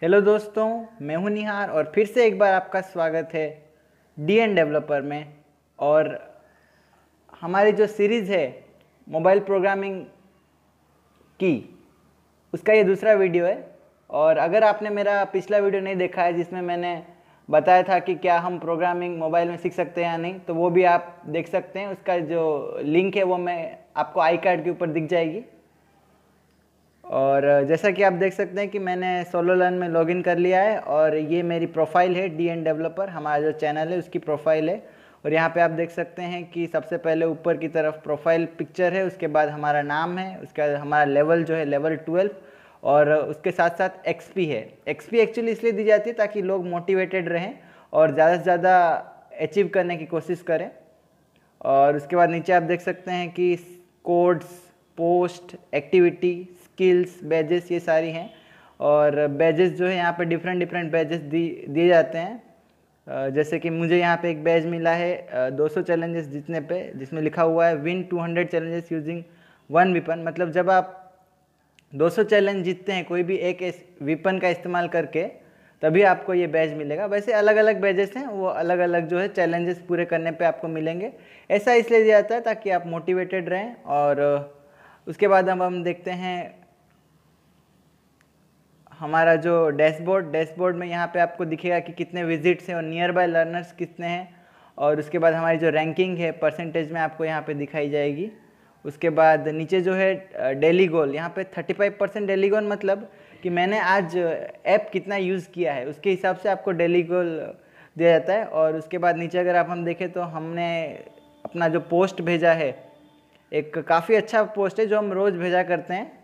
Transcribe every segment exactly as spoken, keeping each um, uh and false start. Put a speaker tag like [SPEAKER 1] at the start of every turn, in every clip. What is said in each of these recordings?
[SPEAKER 1] Hello दोस्तों, मैं हूं निहार और फिर से एक बार आपका स्वागत है डी एन डेवलपर में। और हमारी जो सीरीज़ है मोबाइल प्रोग्रामिंग की, उसका ये दूसरा वीडियो है। और अगर आपने मेरा पिछला वीडियो नहीं देखा है जिसमें मैंने बताया था कि क्या हम प्रोग्रामिंग मोबाइल में सीख सकते हैं या नहीं, तो वो भी आप देख सकते हैं। उसका जो लिंक है वो मैं आपको आई कार्ड के ऊपर दिख जाएगी। और जैसा कि आप देख सकते हैं कि मैंने सोलो लर्न में लॉगिन कर लिया है और ये मेरी प्रोफाइल है डी एन डेवलपर, हमारा जो चैनल है उसकी प्रोफाइल है। और यहाँ पे आप देख सकते हैं कि सबसे पहले ऊपर की तरफ प्रोफाइल पिक्चर है, उसके बाद हमारा नाम है, उसके बाद हमारा लेवल जो है लेवल ट्वेल्व, और उसके साथ साथ एक्सपी है। एक्सपी एक्चुअली इसलिए दी जाती है ताकि लोग मोटिवेटेड रहें और ज़्यादा से ज़्यादा अचीव करने की कोशिश करें। और उसके बाद नीचे आप देख सकते हैं कि codes, post, activity, skills, badges ये सारी हैं। और बैजेस जो है यहाँ पे डिफरेंट डिफरेंट बैजेस दी दिए जाते हैं। जैसे कि मुझे यहाँ पे एक बैज मिला है दो सौ चैलेंजेस जीतने पे, जिसमें लिखा हुआ है win two hundred challenges using one weapon. मतलब जब आप दो सौ चैलेंज जीतते हैं कोई भी एक विपन का इस्तेमाल करके, तभी आपको ये बैज मिलेगा। वैसे अलग अलग बैजेस हैं, वो अलग अलग जो है चैलेंजेस पूरे करने पे आपको मिलेंगे। ऐसा इसलिए दिया जाता है ताकि आप मोटिवेटेड रहें। और उसके बाद अब हम देखते हैं हमारा जो डैशबोर्ड डैशबोर्ड में यहाँ पे आपको दिखेगा कि कितने विजिट्स हैं और नियर बाय लर्नर्स कितने हैं। और उसके बाद हमारी जो रैंकिंग है परसेंटेज में आपको यहाँ पे दिखाई जाएगी। उसके बाद नीचे जो है डेली गोल, यहाँ पे thirty five percent daily goal, मतलब कि मैंने आज ऐप कितना यूज़ किया है उसके हिसाब से आपको डेली गोल दिया जाता है। और उसके बाद नीचे अगर आप हम देखें तो हमने अपना जो पोस्ट भेजा है, एक काफ़ी अच्छा पोस्ट है जो हम रोज़ भेजा करते हैं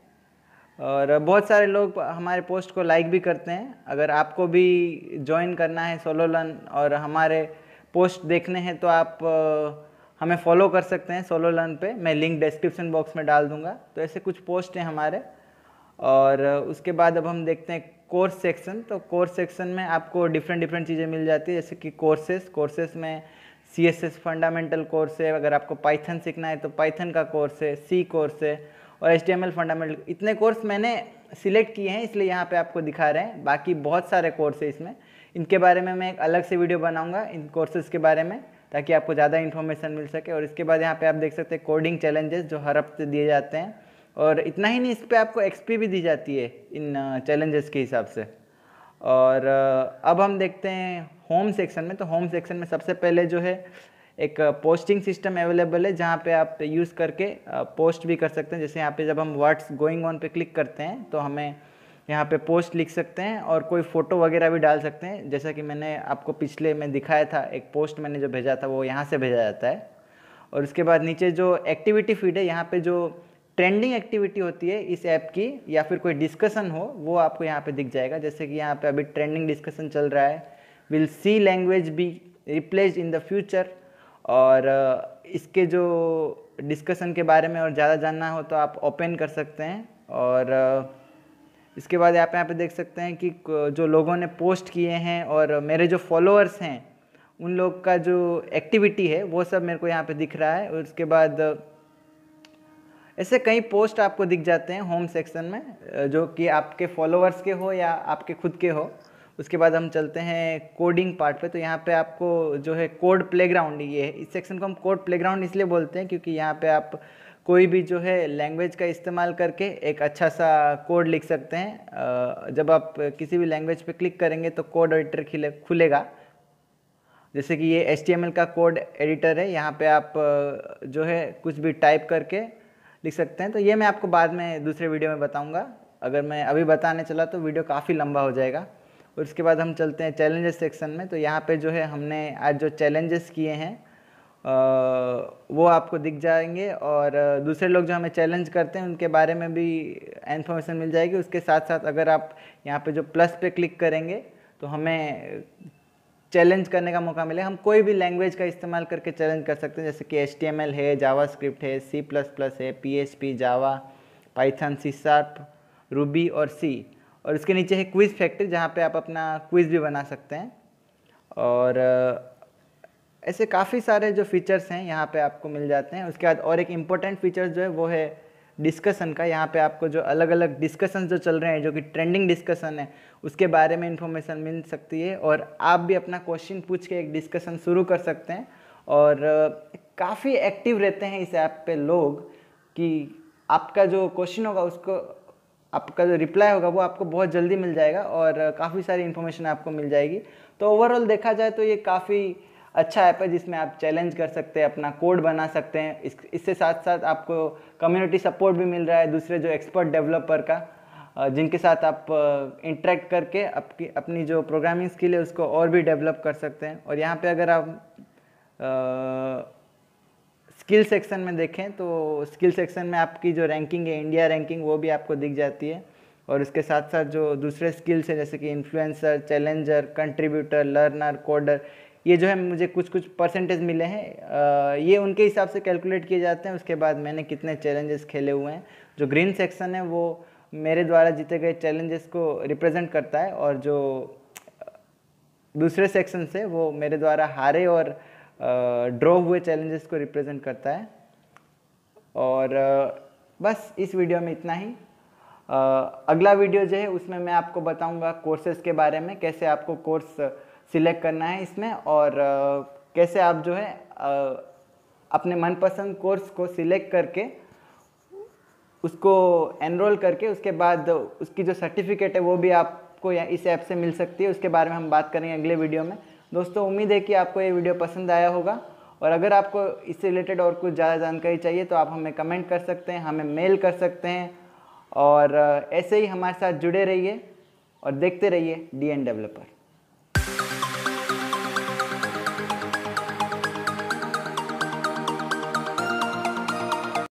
[SPEAKER 1] और बहुत सारे लोग हमारे पोस्ट को लाइक भी करते हैं। अगर आपको भी ज्वाइन करना है सोलो लर्न और हमारे पोस्ट देखने हैं तो आप हमें फॉलो कर सकते हैं सोलो लर्न पे, मैं लिंक डिस्क्रिप्शन बॉक्स में डाल दूंगा। तो ऐसे कुछ पोस्ट हैं हमारे। और उसके बाद अब हम देखते हैं कोर्स सेक्शन। तो कोर्स सेक्शन में आपको डिफरेंट डिफरेंट चीज़ें मिल जाती है, जैसे कि कोर्सेस कोर्सेस में C S S fundamental course है, अगर आपको पाइथन सीखना है तो पाइथन का कोर्स है, सी कोर्स है, और H T M L fundamental. इतने कोर्स मैंने सिलेक्ट किए हैं इसलिए यहाँ पे आपको दिखा रहे हैं। बाकी बहुत सारे कोर्स है इसमें, इनके बारे में मैं एक अलग से वीडियो बनाऊंगा इन कोर्सेज के बारे में, ताकि आपको ज़्यादा इन्फॉर्मेशन मिल सके। और इसके बाद यहाँ पे आप देख सकते हैं कोडिंग चैलेंजेस जो हर हफ्ते दिए जाते हैं। और इतना ही नहीं, इस पर आपको एक्सपी भी दी जाती है इन चैलेंजेस के हिसाब से। और अब हम देखते हैं होम सेक्शन में। तो होम सेक्शन में सबसे पहले जो है एक पोस्टिंग सिस्टम अवेलेबल है, जहाँ पे आप यूज़ करके पोस्ट भी कर सकते हैं। जैसे यहाँ पे जब हम व्हाट्स गोइंग ऑन पे क्लिक करते हैं तो हमें यहाँ पे पोस्ट लिख सकते हैं और कोई फ़ोटो वगैरह भी डाल सकते हैं। जैसा कि मैंने आपको पिछले में दिखाया था, एक पोस्ट मैंने जो भेजा था वो यहाँ से भेजा जाता है। और उसके बाद नीचे जो एक्टिविटी फीड है, यहाँ पे जो ट्रेंडिंग एक्टिविटी होती है इस ऐप की या फिर कोई डिस्कशन हो, वो आपको यहाँ पे दिख जाएगा। जैसे कि यहाँ पे अभी ट्रेंडिंग डिस्कशन चल रहा है, will C language be replaced in the future. और इसके जो डिस्कशन के बारे में और ज़्यादा जानना हो तो आप ओपन कर सकते हैं। और इसके बाद आप यहाँ पे देख सकते हैं कि जो लोगों ने पोस्ट किए हैं और मेरे जो फॉलोअर्स हैं उन लोग का जो एक्टिविटी है वो सब मेरे को यहाँ पे दिख रहा है। और उसके बाद ऐसे कई पोस्ट आपको दिख जाते हैं होम सेक्शन में, जो कि आपके फॉलोअर्स के हो या आपके खुद के हो। उसके बाद हम चलते हैं कोडिंग पार्ट पे। तो यहाँ पे आपको जो है कोड प्लेग्राउंड, ये है, इस सेक्शन को हम कोड प्लेग्राउंड इसलिए बोलते हैं क्योंकि यहाँ पे आप कोई भी जो है लैंग्वेज का इस्तेमाल करके एक अच्छा सा कोड लिख सकते हैं। जब आप किसी भी लैंग्वेज पे क्लिक करेंगे तो कोड एडिटर खिले खुलेगा। जैसे कि ये एच टी एम एल का कोड एडिटर है, यहाँ पे आप जो है कुछ भी टाइप करके लिख सकते हैं। तो ये मैं आपको बाद में दूसरे वीडियो में बताऊँगा, अगर मैं अभी बताने चला तो वीडियो काफ़ी लंबा हो जाएगा। और उसके बाद हम चलते हैं चैलेंजेस सेक्शन में। तो यहाँ पे जो है हमने आज जो चैलेंजेस किए हैं वो आपको दिख जाएंगे, और दूसरे लोग जो हमें चैलेंज करते हैं उनके बारे में भी इन्फॉर्मेशन मिल जाएगी। उसके साथ साथ अगर आप यहाँ पे जो प्लस पे क्लिक करेंगे तो हमें चैलेंज करने का मौका मिलेगा। हम कोई भी लैंग्वेज का इस्तेमाल करके चैलेंज कर सकते हैं, जैसे कि एच टी एम एल है, जावास्क्रिप्ट है, सी प्लस प्लस है, P H P, Java, Python, C sharp, Ruby और सी। और इसके नीचे है क्विज़ फैक्ट्री, जहाँ पे आप अपना क्विज़ भी बना सकते हैं। और ऐसे काफ़ी सारे जो फीचर्स हैं यहाँ पे आपको मिल जाते हैं। उसके बाद और एक इम्पोर्टेंट फीचर्स जो है वो है डिस्कशन का। यहाँ पे आपको जो अलग अलग डिस्कशन जो चल रहे हैं, जो कि ट्रेंडिंग डिस्कशन है, उसके बारे में इन्फॉर्मेशन मिल सकती है और आप भी अपना क्वेश्चन पूछ के एक डिस्कशन शुरू कर सकते हैं। और काफ़ी एक्टिव रहते हैं इस ऐप पे लोग कि आपका जो क्वेश्चन होगा उसको आपका जो रिप्लाई होगा वो आपको बहुत जल्दी मिल जाएगा और काफ़ी सारी इन्फॉर्मेशन आपको मिल जाएगी। तो ओवरऑल देखा जाए तो ये काफ़ी अच्छा ऐप है जिसमें आप चैलेंज कर सकते हैं, अपना कोड बना सकते हैं। इस इससे साथ साथ आपको कम्युनिटी सपोर्ट भी मिल रहा है दूसरे जो एक्सपर्ट डेवलपर का, जिनके साथ आप इंटरेक्ट करके आपकी अपनी जो प्रोग्रामिंग स्किल है उसको और भी डेवलप कर सकते हैं। और यहाँ पे अगर आप स्किल सेक्शन में देखें तो स्किल सेक्शन में आपकी जो रैंकिंग है, इंडिया रैंकिंग, वो भी आपको दिख जाती है। और उसके साथ साथ जो दूसरे स्किल्स हैं जैसे कि influencer, challenger, contributor, learner, coder, ये जो है मुझे कुछ कुछ परसेंटेज मिले हैं, ये उनके हिसाब से कैलकुलेट किए जाते हैं। उसके बाद मैंने कितने चैलेंजेस खेले हुए हैं। जो ग्रीन सेक्शन है वो मेरे द्वारा जीते गए चैलेंजेस को रिप्रेजेंट करता है और जो दूसरे सेक्शन से वो मेरे द्वारा हारे और ड्रॉ हुए चैलेंजेस को रिप्रेजेंट करता है। और बस इस वीडियो में इतना ही। अगला वीडियो जो है उसमें मैं आपको बताऊंगा कोर्सेज़ के बारे में, कैसे आपको कोर्स सिलेक्ट करना है इसमें और कैसे आप जो है अपने मनपसंद कोर्स को सिलेक्ट करके उसको एनरोल करके उसके बाद उसकी जो सर्टिफिकेट है वो भी आपको इस ऐप से मिल सकती है। उसके बारे में हम बात करेंगे अगले वीडियो में। दोस्तों उम्मीद है कि आपको ये वीडियो पसंद आया होगा और अगर आपको इससे रिलेटेड और कुछ ज़्यादा जानकारी चाहिए तो आप हमें कमेंट कर सकते हैं, हमें मेल कर सकते हैं और ऐसे ही हमारे साथ जुड़े रहिए और देखते रहिए डी एन डेवलपर।